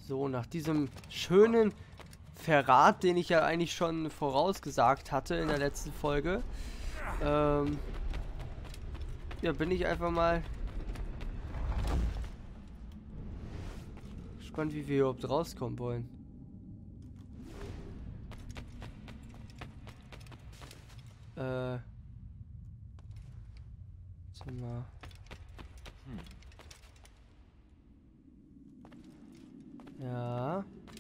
So, nach diesem schönen Verrat, den ich ja eigentlich schon vorausgesagt hatte in der letzten Folge, ja, bin ich einfach mal gespannt, wie wir überhaupt rauskommen wollen. Warte mal. Ja.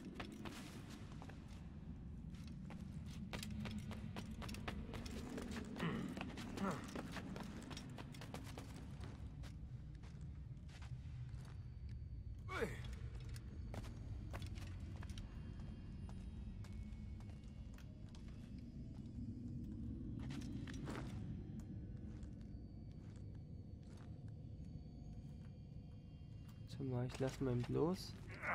Warte mal, ich lasse mal los.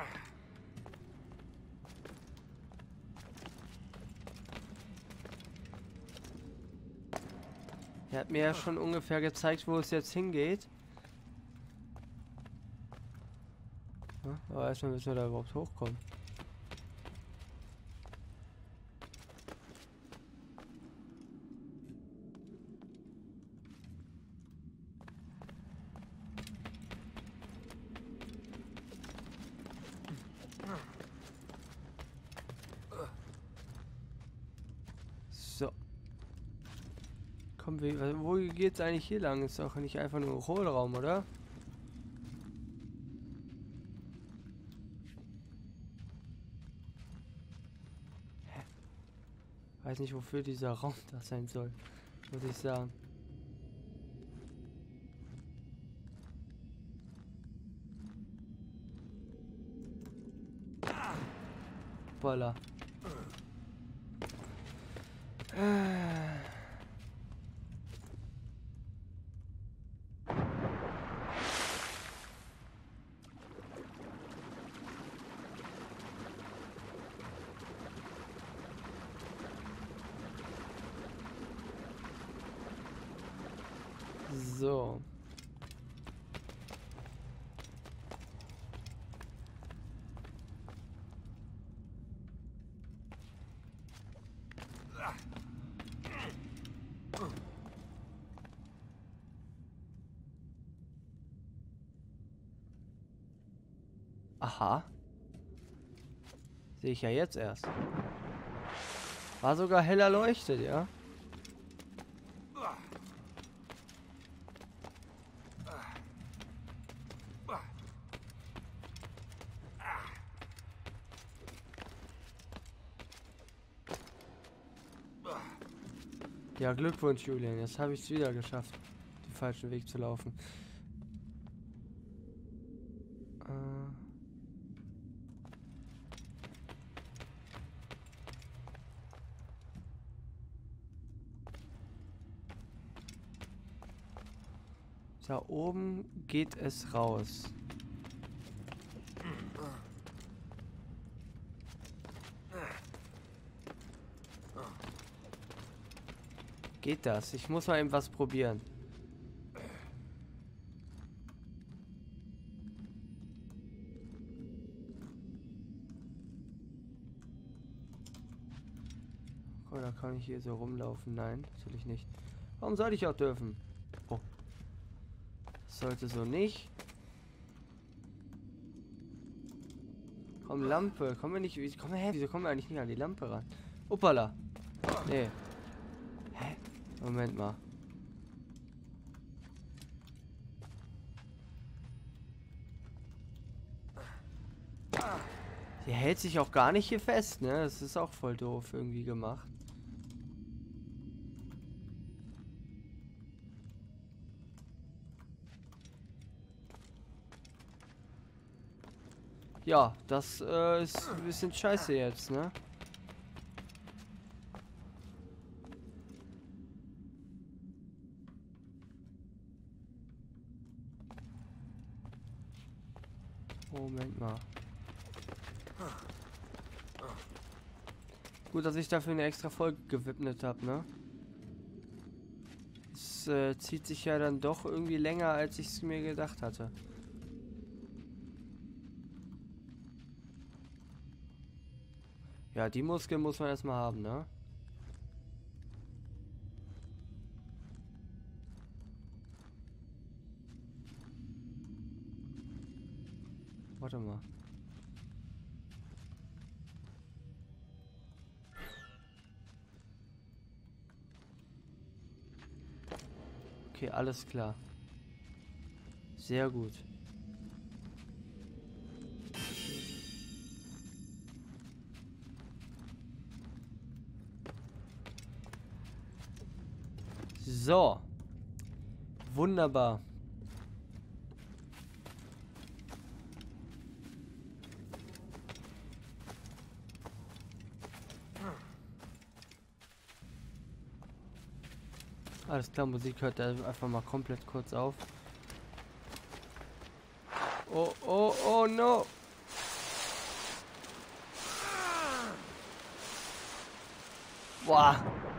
Er hat mir ja schon ungefähr gezeigt, wo es jetzt hingeht. Ja, aber erstmal müssen wir da überhaupt hochkommen. So. Komm, wo geht's eigentlich hier lang? Ist doch nicht einfach nur ein Hohlraum, oder? Hä? Weiß nicht, wofür dieser Raum da sein soll, muss ich sagen. Voila. So. Aha. Sehe ich ja jetzt erst. War sogar hell erleuchtet, ja? Ja, Glückwunsch, Julian. Jetzt habe ich es wieder geschafft, den falschen Weg zu laufen. Da oben geht es raus. Geht das? Ich muss mal eben was probieren. Oh, da kann ich hier so rumlaufen. Nein, soll ich nicht. Warum soll ich auch dürfen? Oh. Das sollte so nicht. Komm, Lampe. Kommen wir nicht. Wieso kommen wir eigentlich nicht an die Lampe ran? Uppala. Nee. Hä? Moment mal. Die hält sich auch gar nicht hier fest, ne? Das ist auch voll doof irgendwie gemacht. Ja, das ist ein bisschen scheiße jetzt, ne? Moment mal. Gut, dass ich dafür eine extra Folge gewidmet habe, ne? Es zieht sich ja dann doch irgendwie länger, als ich es mir gedacht hatte. Ja, die Muskeln muss man erstmal haben, ne? Warte mal. Okay, alles klar. Sehr gut. So. Wunderbar. Alles klar, Musik hört einfach mal komplett kurz auf. Oh, oh, oh, no. Boah.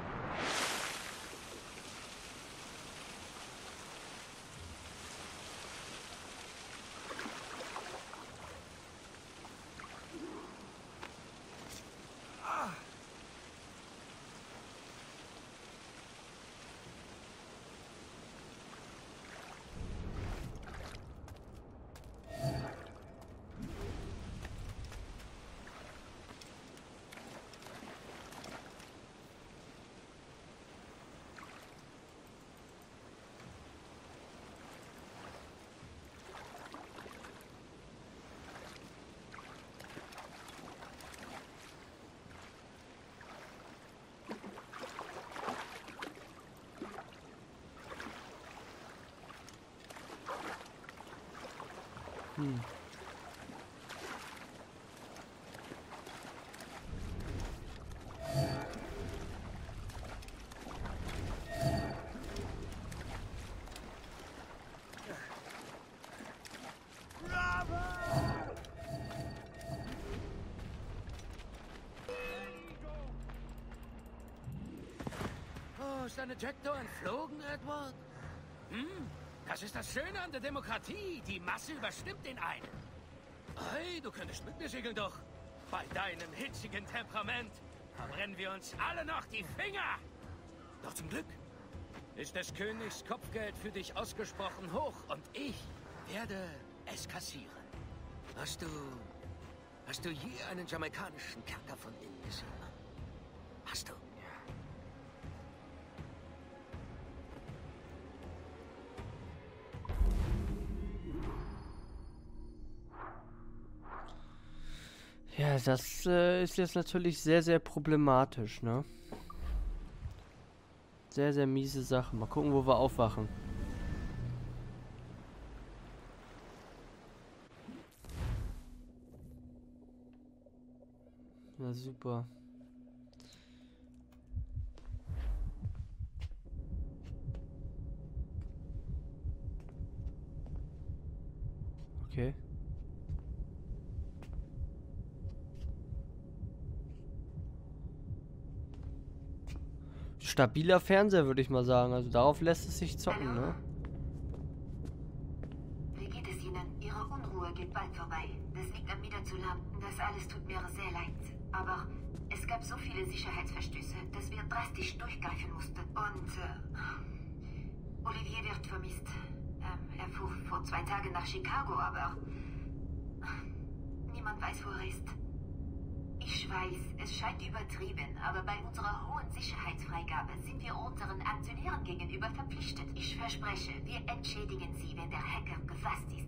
Hm. Oh, ist dein Ejector entflogen, Edward? Das ist das Schöne an der Demokratie. Die Masse überstimmt den einen. Hey, du könntest mit mir segeln doch. Bei deinem hitzigen Temperament verbrennen wir uns alle noch die Finger. Doch zum Glück ist des Königs Kopfgeld für dich ausgesprochen hoch und ich werde es kassieren. Hast du je einen jamaikanischen Kerker von innen gesehen? Hast du? Ja, das ist jetzt natürlich sehr, sehr problematisch, ne? Sehr, sehr miese Sache. Mal gucken, wo wir aufwachen. Na super. Okay. Stabiler Fernseher, würde ich mal sagen. Also darauf lässt es sich zocken, ne? Wie geht es Ihnen? Ihre Unruhe geht bald vorbei. Das liegt an mir zu lang. Das alles tut mir sehr leid. Aber es gab so viele Sicherheitsverstöße, dass wir drastisch durchgreifen mussten. Und Olivier wird vermisst. Er fuhr vor 2 Tagen nach Chicago, aber niemand weiß, wo er ist. Ich weiß, es scheint übertrieben, aber bei unserer hohen Sicherheitsfreigabe sind wir unseren Aktionären gegenüber verpflichtet. Ich verspreche, wir entschädigen Sie, wenn der Hacker gefasst ist.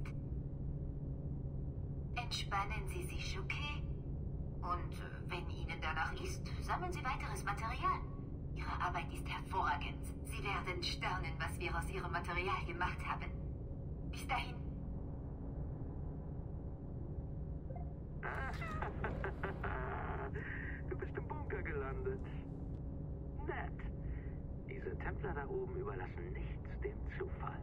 Entspannen Sie sich, okay? Und wenn Ihnen danach ist, sammeln Sie weiteres Material. Ihre Arbeit ist hervorragend. Sie werden staunen, was wir aus Ihrem Material gemacht haben. Bis dahin. Du bist im Bunker gelandet. Nett. Diese Templer da oben überlassen nichts dem Zufall.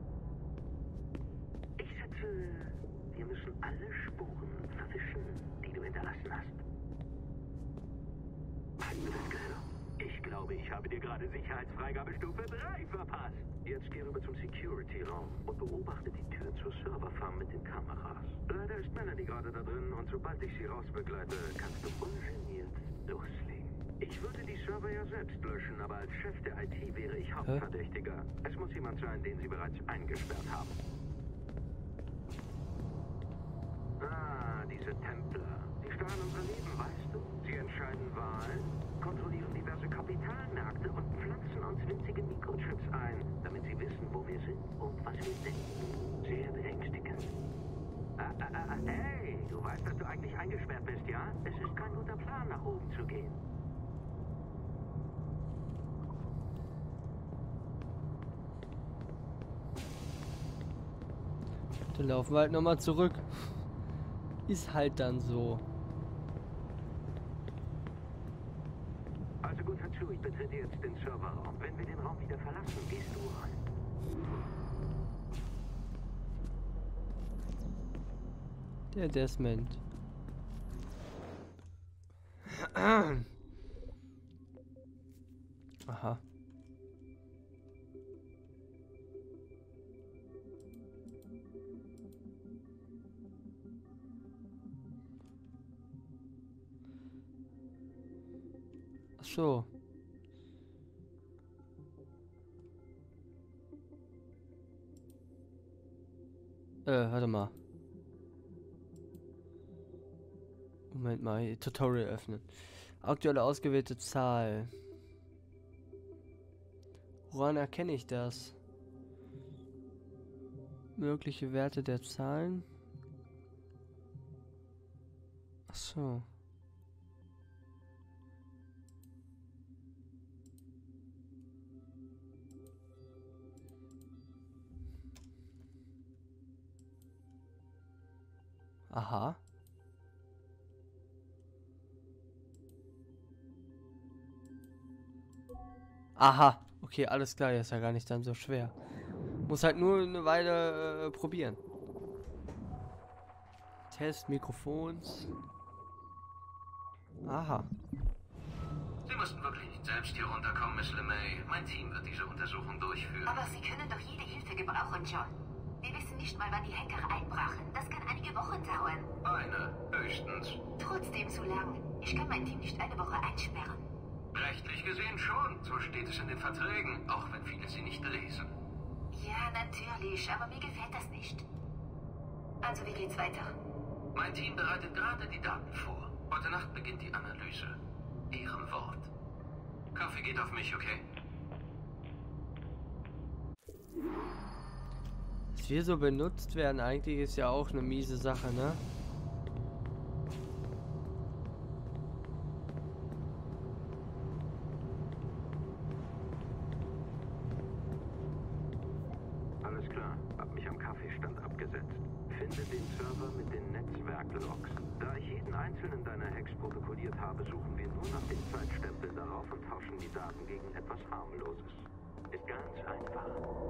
Ich schätze, wir müssen alle Spuren verwischen, die du hinterlassen hast. Weißt du das, Grillo? Ich glaube, ich habe dir gerade Sicherheitsfreigabestufe 3 verpasst. Jetzt geh rüber zum Security-Raum und beobachte die Tür zur Serverfarm mit den Kameras. Leider ist Melanie gerade da drin und sobald ich sie rausbegleite, kannst du ungeniert loslegen. Ich würde die Server ja selbst löschen, aber als Chef der IT wäre ich Hauptverdächtiger. Es muss jemand sein, den sie bereits eingesperrt haben. Ah, diese Templer. Sie steuern unser Leben, weißt du? Sie entscheiden Wahlen, kontrollieren diverse Kapitalmärkte und pflanzen uns winzige Mikrochips ein, damit sie wissen, wo wir sind und was wir denken. Sehr beängstigend. Hey, du weißt, dass du eigentlich eingesperrt bist, ja? Es ist kein guter Plan, nach oben zu gehen. Dann laufen wir halt nochmal zurück. Ist halt dann so. Also gut, hör zu, ich betrete jetzt den Serverraum. Wenn wir den Raum wieder verlassen, gehst du rein. Der Desmond. Aha. Ach so. Warte mal. Moment mal, Tutorial öffnen. Aktuelle ausgewählte Zahl. Woran erkenne ich das? Mögliche Werte der Zahlen. Ach so. Aha. Aha. Okay, alles klar, ist ja gar nicht dann so schwer. Muss halt nur eine Weile probieren. Test Mikrofons. Aha. Sie mussten wirklich nicht selbst hier runterkommen, Miss LeMay. Mein Team wird diese Untersuchung durchführen. Aber Sie können doch jede Hilfe gebrauchen, John. Wir wissen nicht mal, wann die Hacker einbrachen. Das kann einige Wochen dauern. Eine, höchstens. Trotzdem zu lang. Ich kann mein Team nicht eine Woche einsperren. Rechtlich gesehen schon. So steht es in den Verträgen, auch wenn viele sie nicht lesen. Ja, natürlich, aber mir gefällt das nicht. Also, wie geht's weiter? Mein Team bereitet gerade die Daten vor. Heute Nacht beginnt die Analyse. Ehrenwort. Kaffee geht auf mich, okay? Dass wir so benutzt werden, eigentlich ist ja auch eine miese Sache, ne? Alles klar. Hab mich am Kaffeestand abgesetzt. Finde den Server mit den Netzwerklogs. Da ich jeden einzelnen deiner Hacks protokolliert habe, suchen wir nur nach dem Zeitstempel darauf und tauschen die Daten gegen etwas Harmloses. Ist ganz einfach.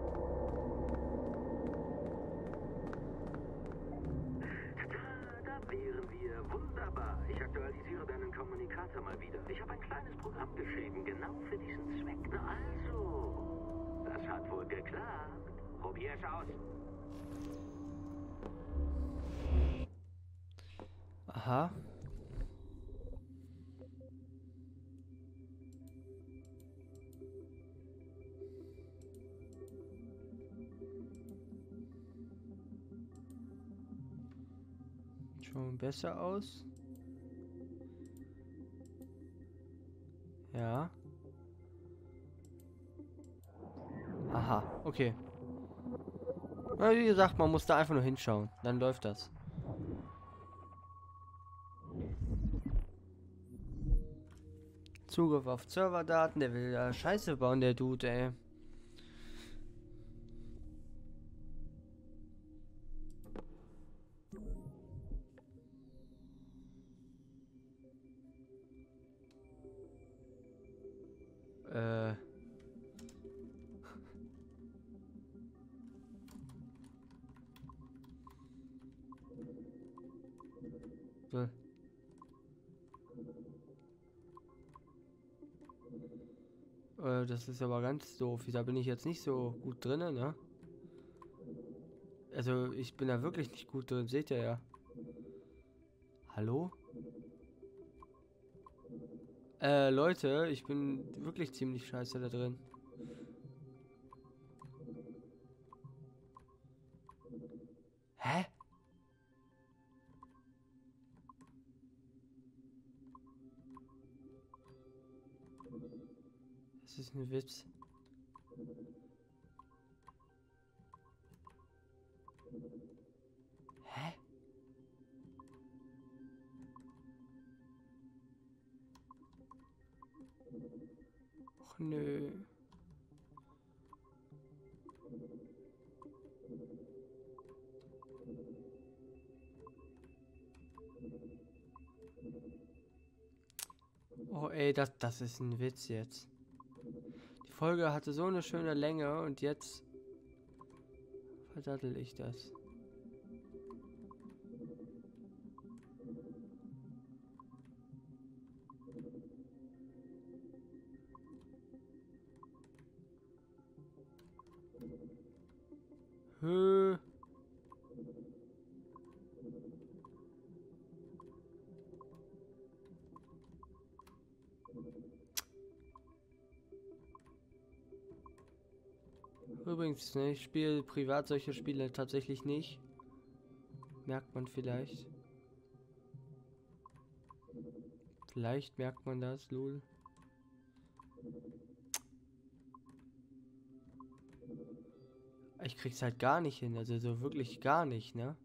Da wären wir. Wunderbar. Ich aktualisiere deinen Kommunikator mal wieder. Ich habe ein kleines Programm geschrieben, genau für diesen Zweck. Na also, das hat wohl geklappt. Probier es aus. Aha. Schon besser aus. Ja. Aha, okay. Na, wie gesagt, man muss da einfach nur hinschauen. Dann läuft das. Zugriff auf Serverdaten, der will da Scheiße bauen, der Dude, ey. So. Das ist aber ganz doof. Da bin ich jetzt nicht so gut drin, ne? Also, ich bin da wirklich nicht gut drin, seht ihr ja. Hallo? Leute, ich bin wirklich ziemlich scheiße da drin. Hä? Das ist ein Witz. Hä? Och nö. Oh ey, das ist ein Witz jetzt. Die Folge hatte so eine schöne Länge und jetzt verdattel ich das. Hö. Übrigens, ne, ich spiele privat solche Spiele tatsächlich nicht. Merkt man vielleicht. Vielleicht merkt man das, lol. Ich krieg's halt gar nicht hin, also so wirklich gar nicht, ne?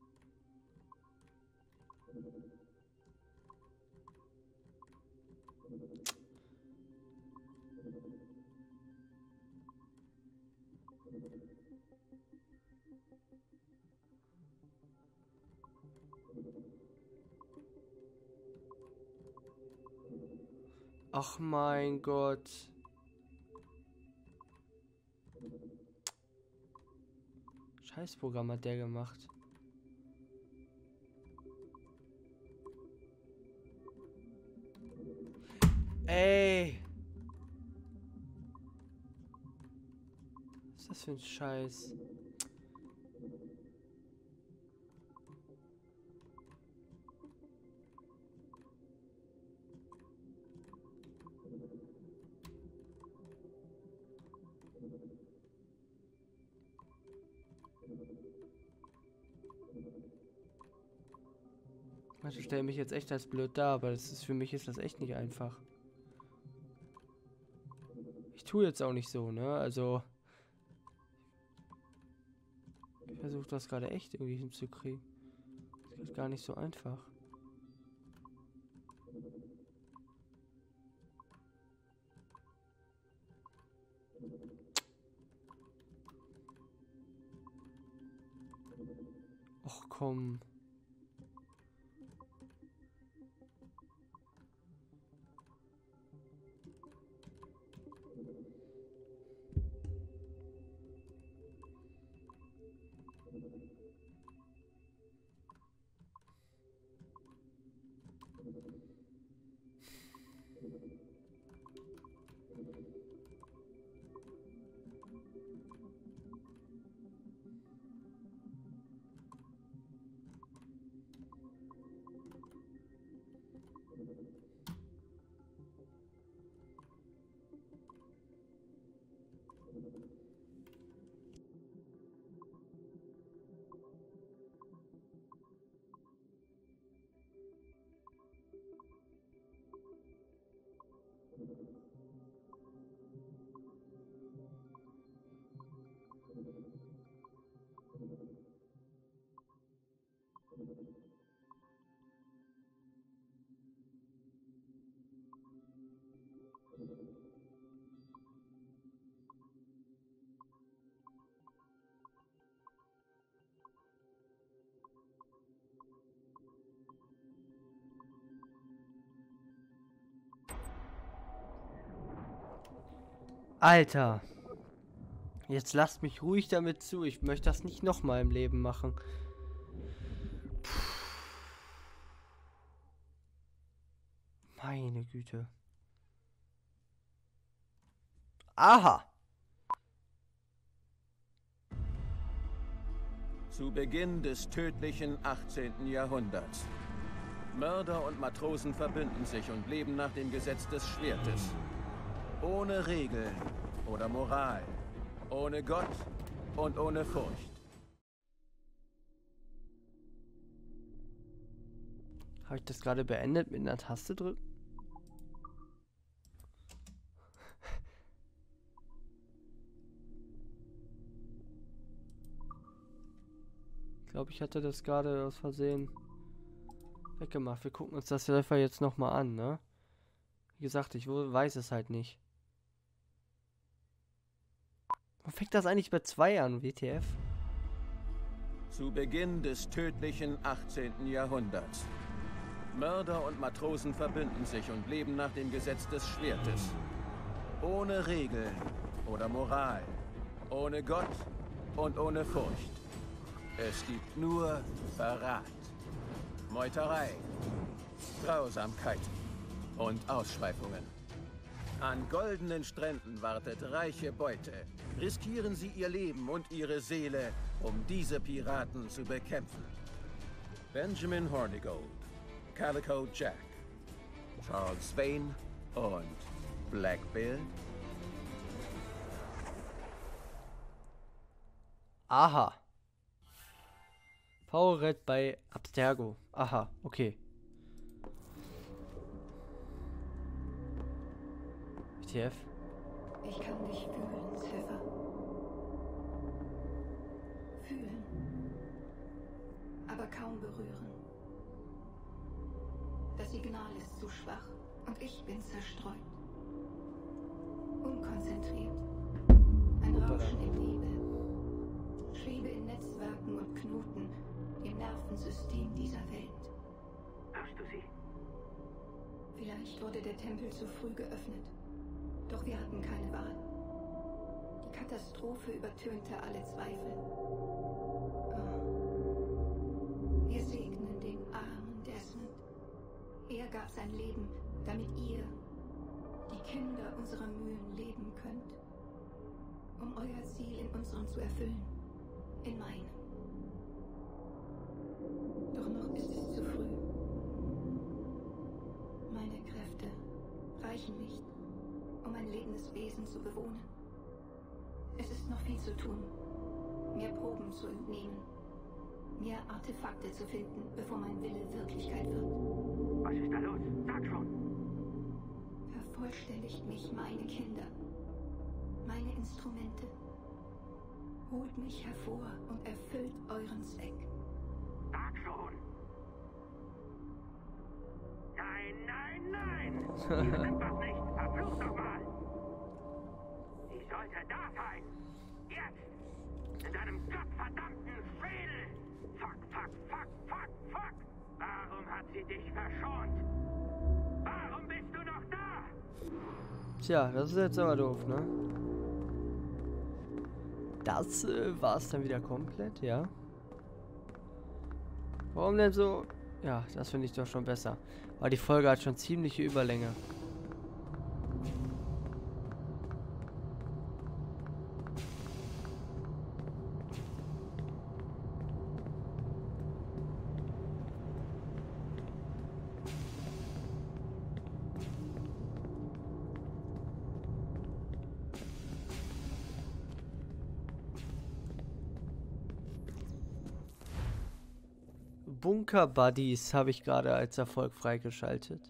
Ach mein Gott. Scheißprogramm hat der gemacht. Ey. Was ist das für ein Scheiß? Manche stellen mich jetzt echt als blöd dar, aber das ist, für mich ist das echt nicht einfach. Ich tue jetzt auch nicht so, ne? Also ich versuche das gerade echt irgendwie hinzukriegen. Das ist gar nicht so einfach. Och komm. Alter. Jetzt lasst mich ruhig damit zu. Ich möchte das nicht nochmal im Leben machen. Meine Güte. Aha. Zu Beginn des tödlichen 18. Jahrhunderts. Mörder und Matrosen verbünden sich und leben nach dem Gesetz des Schwertes. Ohne Regeln oder Moral. Ohne Gott und ohne Furcht. Habe ich das gerade beendet mit einer Taste drücken? Ich glaube, ich hatte das gerade aus Versehen weggemacht. Wir gucken uns das einfach jetzt nochmal an, ne? Wie gesagt, ich weiß es halt nicht. Warum fängt das eigentlich bei 2 an, WTF? Zu Beginn des tödlichen 18. Jahrhunderts. Mörder und Matrosen verbünden sich und leben nach dem Gesetz des Schwertes. Ohne Regeln oder Moral. Ohne Gott und ohne Furcht. Es gibt nur Verrat, Meuterei, Grausamkeiten und Ausschweifungen. An goldenen Stränden wartet reiche Beute. Riskieren Sie Ihr Leben und Ihre Seele, um diese Piraten zu bekämpfen. Benjamin Hornigold, Calico Jack, Charles Vane und Black Bill. Aha. Powerred bei Abstergo. Aha, okay. WTF? Ich kann dich fühlen, Ziffer. Fühlen. Aber kaum berühren. Das Signal ist zu schwach und ich bin zerstreut. Unkonzentriert. Ein Rauschen im Nebel. Schwebe in Netzwerken und Knoten im Nervensystem dieser Welt. Hörst du sie? Vielleicht wurde der Tempel zu früh geöffnet. Doch wir hatten keine Wahl. Die Katastrophe übertönte alle Zweifel. Oh. Wir segnen den armen Desmond. Er gab sein Leben, damit ihr, die Kinder unserer Mühen, leben könnt. Um euer Ziel in unserem zu erfüllen. In meinem. Doch noch ist es zu früh. Meine Kräfte reichen nicht, um ein lebendes Wesen zu bewohnen. Es ist noch viel zu tun. Mehr Proben zu entnehmen. Mehr Artefakte zu finden, bevor mein Wille Wirklichkeit wird. Was ist da los? Sag schon! Vervollständigt mich meine Kinder. Meine Instrumente. Holt mich hervor und erfüllt euren Zweck. Sag schon! Nein, nein, nein! Hier stimmt was nicht! Verflucht doch mal! Sie sollte da sein! Jetzt! In deinem gottverdammten Schädel! Fuck, fuck, fuck, fuck, fuck! Warum hat sie dich verschont? Warum bist du noch da? Tja, das ist jetzt aber doof, ne? Das war es dann wieder komplett, ja. Warum denn so? Ja, das finde ich doch schon besser. Aber die Folge hat schon ziemliche Überlänge. Bunker Buddies habe ich gerade als Erfolg freigeschaltet.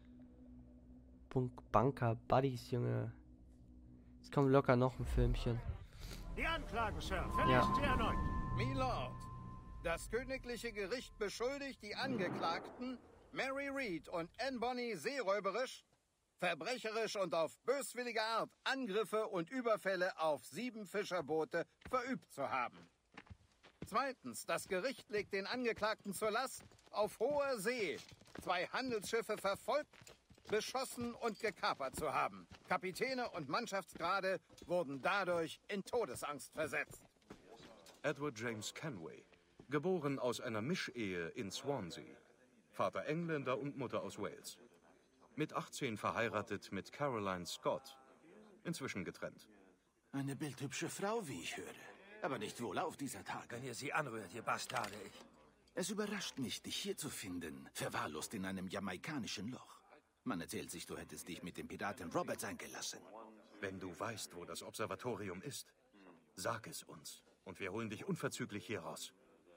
Bunker Buddies, Junge. Es kommt locker noch ein Filmchen. Die Anklagen, Sir. Ja. Verlesen Sie erneut. Milord, das königliche Gericht beschuldigt die Angeklagten, Mary Read und Anne Bonny seeräuberisch, verbrecherisch und auf böswillige Art Angriffe und Überfälle auf 7 Fischerboote verübt zu haben. Zweitens, das Gericht legt den Angeklagten zur Last, auf hoher See 2 Handelsschiffe verfolgt, beschossen und gekapert zu haben. Kapitäne und Mannschaftsgrade wurden dadurch in Todesangst versetzt. Edward James Kenway, geboren aus einer Mischehe in Swansea. Vater Engländer und Mutter aus Wales. Mit 18 verheiratet mit Caroline Scott. inzwischen getrennt. Eine bildhübsche Frau, wie ich höre. Aber nicht wohlauf dieser Tage. Wenn ihr sie anrührt, ihr Bastarde. Es überrascht mich, dich hier zu finden, verwahrlost in einem jamaikanischen Loch. Man erzählt sich, du hättest dich mit dem Piraten Roberts eingelassen. Wenn du weißt, wo das Observatorium ist, sag es uns. Und wir holen dich unverzüglich hier raus.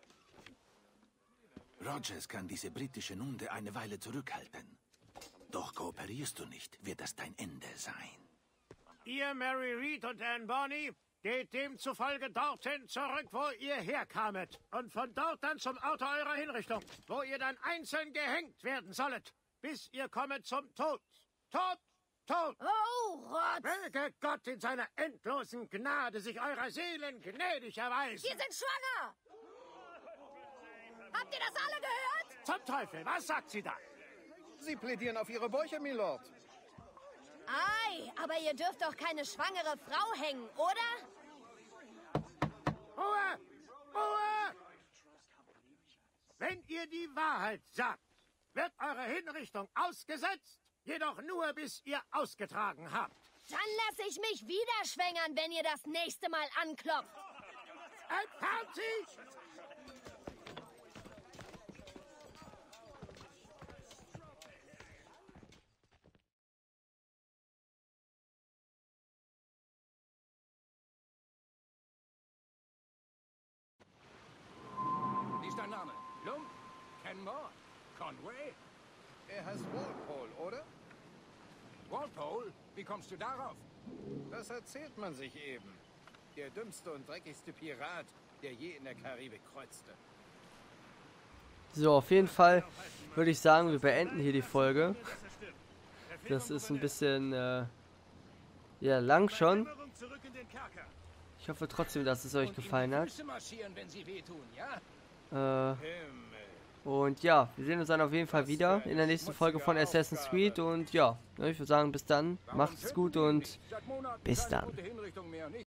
Rogers kann diese britische Nunde eine Weile zurückhalten. Doch kooperierst du nicht, wird das dein Ende sein. Ihr, Mary Reed und Anne Bonny, geht demzufolge dorthin zurück, wo ihr herkamet. Und von dort dann zum Ort eurer Hinrichtung, wo ihr dann einzeln gehängt werden sollet, bis ihr kommet zum Tod. Tod! Tod! Oh, Rotz! Möge Gott in seiner endlosen Gnade sich eurer Seelen gnädig erweisen. Wir sind schwanger! Habt ihr das alle gehört? Zum Teufel, was sagt sie da? Sie plädieren auf Ihre Bäuche, Milord. Ei, aber ihr dürft doch keine schwangere Frau hängen, oder? Ruhe! Ruhe! Wenn ihr die Wahrheit sagt, wird eure Hinrichtung ausgesetzt, jedoch nur bis ihr ausgetragen habt. Dann lasse ich mich wieder schwängern, wenn ihr das nächste Mal anklopft. Entfernt sie! Wie ist dein Name? Lump? Kenmore? Conway? Er heißt Walpole, oder? Walpole? Wie kommst du darauf? Das erzählt man sich eben. Der dümmste und dreckigste Pirat, der je in der Karibik kreuzte. So, auf jeden Fall würde ich sagen, wir beenden hier die Folge. Das ist ein bisschen, ja, lang schon. Ich hoffe trotzdem, dass es euch gefallen hat. Und ja, wir sehen uns dann auf jeden Fall wieder in der nächsten Folge von Assassin's Creed. Und ja, ich würde sagen, bis dann, macht's gut und bis dann.